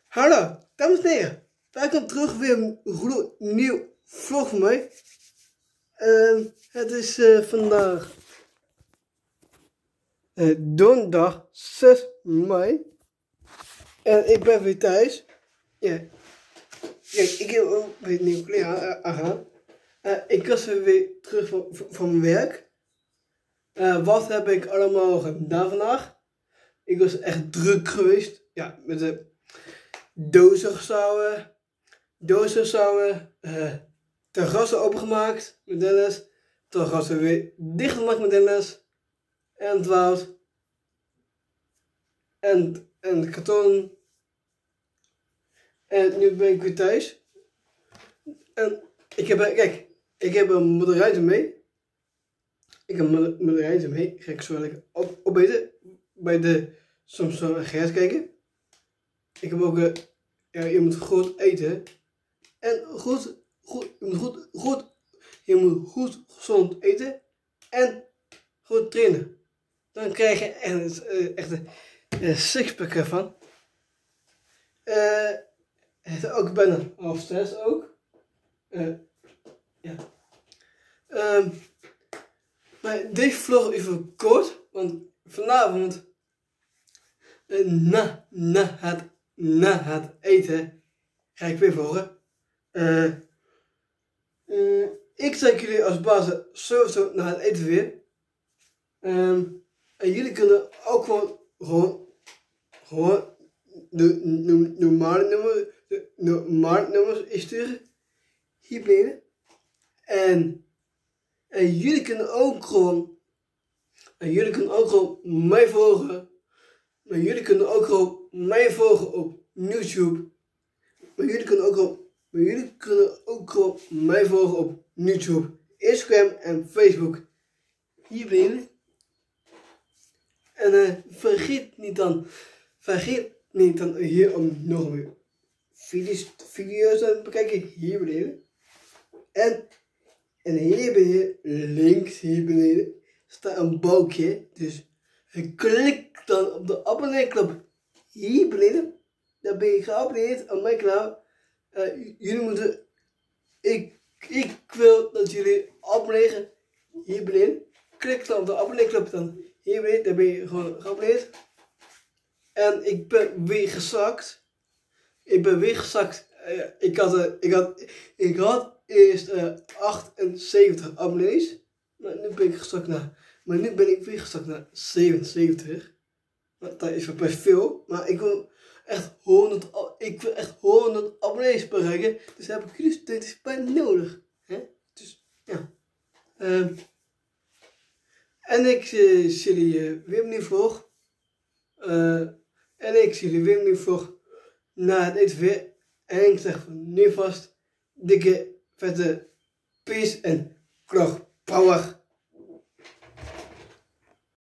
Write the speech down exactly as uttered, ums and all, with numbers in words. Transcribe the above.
Hallo, dames en heren. Welkom terug weer een gloednieuw vlog van mij. Uh, het is uh, vandaag uh, donderdag zes mei. En ik ben weer thuis. Ja. Kijk, ik heb ook weer nieuwe kleren aan. Uh, ik was weer terug van, van mijn werk. Uh, wat heb ik allemaal gedaan vandaag? Ik was echt druk geweest. Ja, met de dozen gestouwen, dozen gestouwen, uh, terrassen opengemaakt met Dennis, terrassen weer dichtgemaakt met Dennis, en het woud, en, en de karton. En nu ben ik weer thuis. En ik heb, kijk, ik heb een moderator mee. Ik heb een moderator mee. Ga ik zo lekker op, opeten. Bij de Samsung G S kijken. Ik heb ook, uh, ja, je moet goed eten. En goed, goed, je moet goed, goed, je moet goed gezond eten. En goed trainen. Dan krijg je echt, uh, echt een uh, sixpack ervan. Uh, het is ook bijna half zes ook. Uh, ja. Um, maar deze vlog is even kort. Want vanavond, uh, na, na het Na het eten ga ik weer vloggen. Uh, uh, ik zeg jullie als baas sowieso na het eten weer. Um, en jullie kunnen ook gewoon, gewoon, gewoon de normale nummers, de normale nummers insturen. Hier beneden. En, en jullie kunnen ook gewoon, en jullie kunnen ook gewoon mij volgen. Maar jullie kunnen ook gewoon mij volgen op YouTube. Maar jullie kunnen ook gewoon, maar jullie kunnen ook gewoon mij volgen op YouTube, Instagram en Facebook. Hier beneden. En uh, vergeet niet dan, vergeet niet dan hier om nog meer video's, video's te bekijken. Hier beneden. En, en hier beneden, links hier beneden, staat een balkje. Dus klik dan op de abonneerknop hier beneden. Dan ben je geabonneerd aan mijn kanaal. Uh, jullie moeten, ik, ik wil dat jullie abonneren hier beneden. Klik dan op de abonneerknop dan hier beneden. Dan ben je gewoon geabonneerd. En ik ben weer gezakt. Ik ben weer gezakt. Uh, ik, had, uh, ik, had, ik had eerst uh, achtenzeventig abonnees. Maar nu ben ik gezakt naar... Maar nu ben ik weer gezakt naar zevenenzeventig. Dat is wel best veel. Maar ik wil echt honderd, ik wil echt honderd abonnees bereiken. Dus heb ik jullie steeds bij nodig. Hè? Dus ja. Uh, en ik uh, zie jullie uh, weer een nieuwe vlog. Uh, en ik zie jullie weer een nieuwe vlog. Na het eten weer. En ik zeg van nu vast. Dikke, vette peace en kracht power.